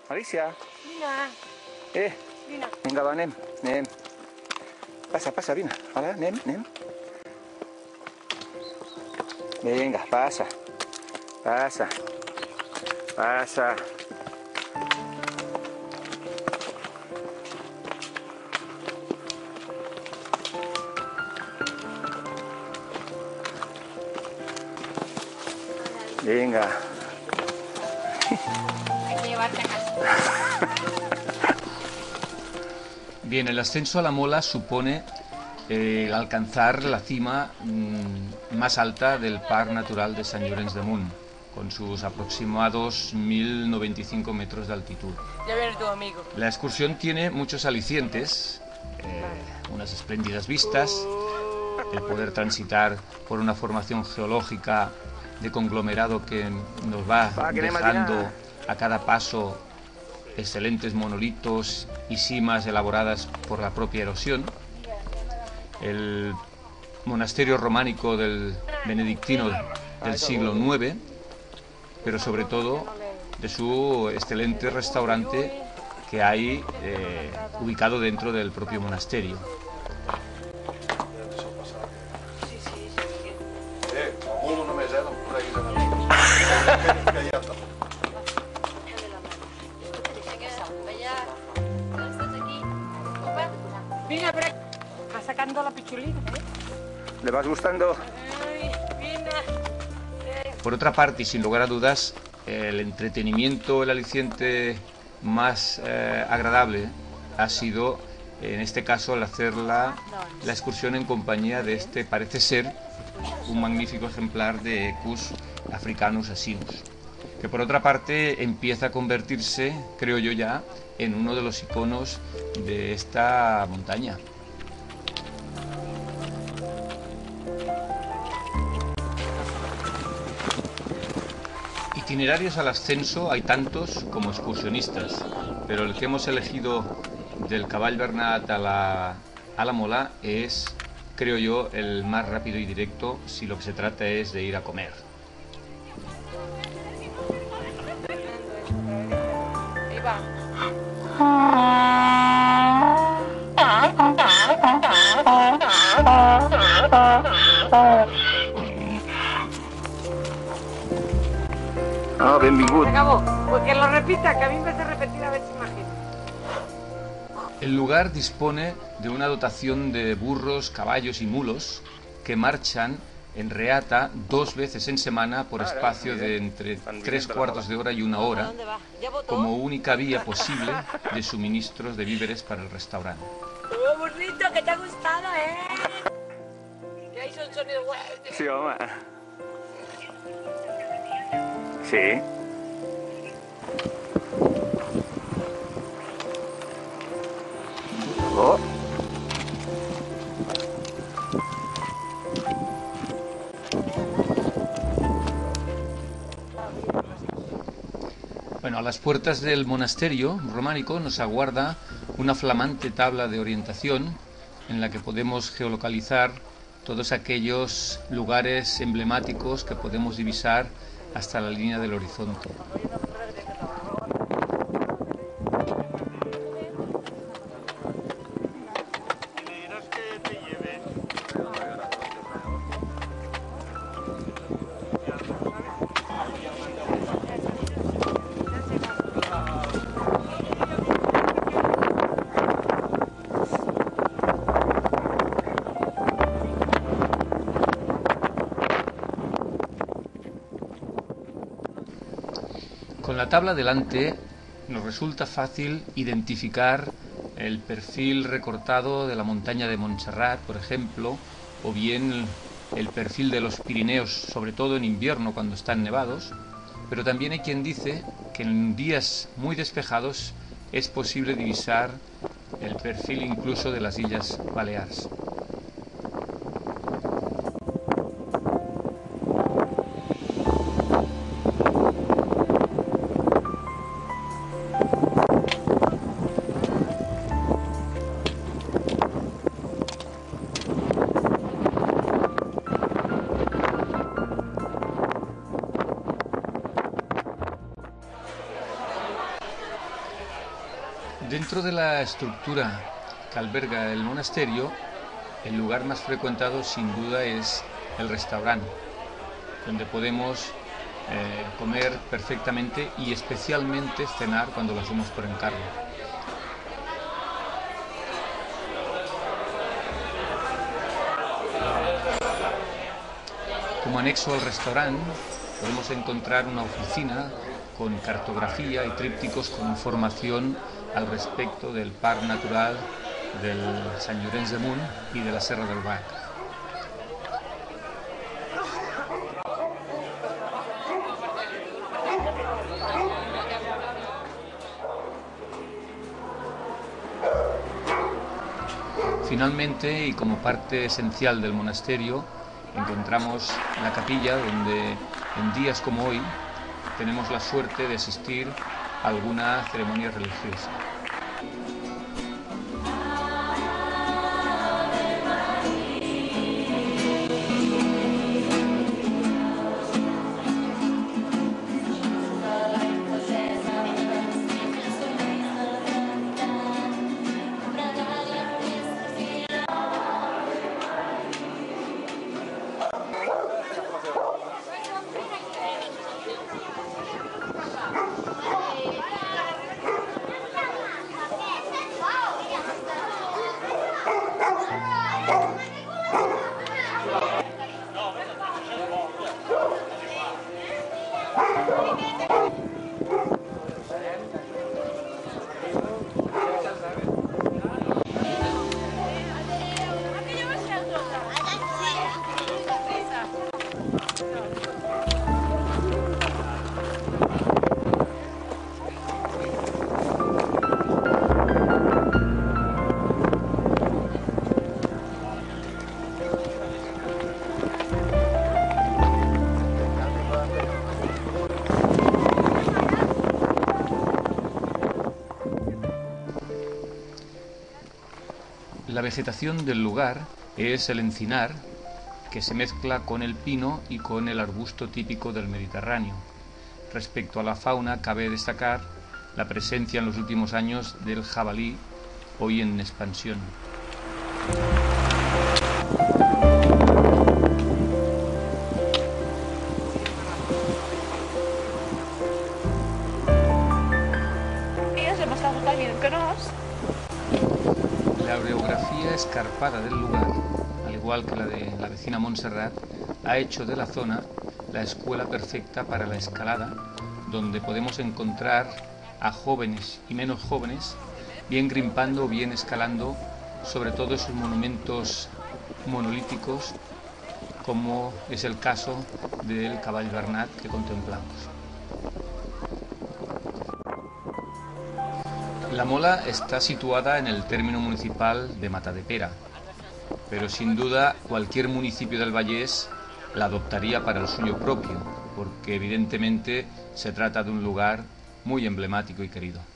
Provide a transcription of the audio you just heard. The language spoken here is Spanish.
Alicia. Vine. Vine. Vinga, va, anem. Passa, vine. Hola, anem. Vinga, passa. Venga. Hay que llevarte a casa. Bien, el ascenso a la Mola supone el alcanzar la cima más alta del Parc Natural de Sant Llorenç de Munt, con sus aproximados 1095 metros de altitud. Ya viene tu amigo. La excursión tiene muchos alicientes, unas espléndidas vistas, el poder transitar por una formación geológica de conglomerado que nos va dejando a cada paso excelentes monolitos y cimas elaboradas por la propia erosión. El monasterio románico del benedictino del siglo IX, pero sobre todo de su excelente restaurante que hay ubicado dentro del propio monasterio. Vine, pero va sacando la pichulina, ¿Le vas gustando? Ay, vine. Por otra parte, y sin lugar a dudas, el entretenimiento, el aliciente más agradable ha sido, en este caso, al hacer la excursión en compañía de este, parece ser, un magnífico ejemplar de Equus africanus asinus, que por otra parte empieza a convertirse, creo yo ya, en uno de los iconos de esta montaña. Itinerarios al ascenso hay tantos como excursionistas, pero el que hemos elegido del Cavall Bernat a la Mola es, creo yo, el más rápido y directo si lo que se trata es de ir a comer. Ahí va. Ah, benvingut. Acabó. Pues que lo repita, que a mí me hace repetir a ver si imagino. El lugar dispone de una dotación de burros, caballos y mulos que marchan en reata 2 veces en semana por espacio de entre 3/4 de hora y 1 hora, como única vía posible de suministros de víveres para el restaurante. ¡Oh, burrito, que te ha gustado, Que ahí son sonidos buenos. Sí, home. Sí. Oh. Bueno, a las puertas del monasterio románico nos aguarda una flamante tabla de orientación en la que podemos geolocalizar todos aquellos lugares emblemáticos que podemos divisar hasta la línea del horizonte. Con la tabla delante nos resulta fácil identificar el perfil recortado de la montaña de Montserrat, por ejemplo, o bien el perfil de los Pirineos, sobre todo en invierno cuando están nevados, pero también hay quien dice que en días muy despejados es posible divisar el perfil incluso de las Islas Baleares. Dentro de la estructura que alberga el monasterio, el lugar más frecuentado sin duda es el restaurante, donde podemos comer perfectamente y especialmente cenar cuando lo hacemos por encargo. Como anexo al restaurante podemos encontrar una oficina con cartografía y trípticos con información al respecto del Parc Natural del Sant Llorenç de Munt y de la Serra del Bac. Finalmente, y como parte esencial del monasterio, encontramos la capilla donde en días como hoy tenemos la suerte de asistir a alguna ceremonia religiosa. La vegetación del lugar es el encinar, que se mezcla con el pino y con el arbusto típico del Mediterráneo. Respecto a la fauna, cabe destacar la presencia en los últimos años del jabalí, hoy en expansión. La orografía escarpada del lugar, al igual que la de la vecina Montserrat, ha hecho de la zona la escuela perfecta para la escalada, donde podemos encontrar a jóvenes y menos jóvenes, bien grimpando o bien escalando, sobre todo esos monumentos monolíticos, como es el caso del Cavall Bernat que contemplamos. La Mola está situada en el término municipal de Matadepera, pero sin duda cualquier municipio del Vallès la adoptaría para el suyo propio, porque evidentemente se trata de un lugar muy emblemático y querido.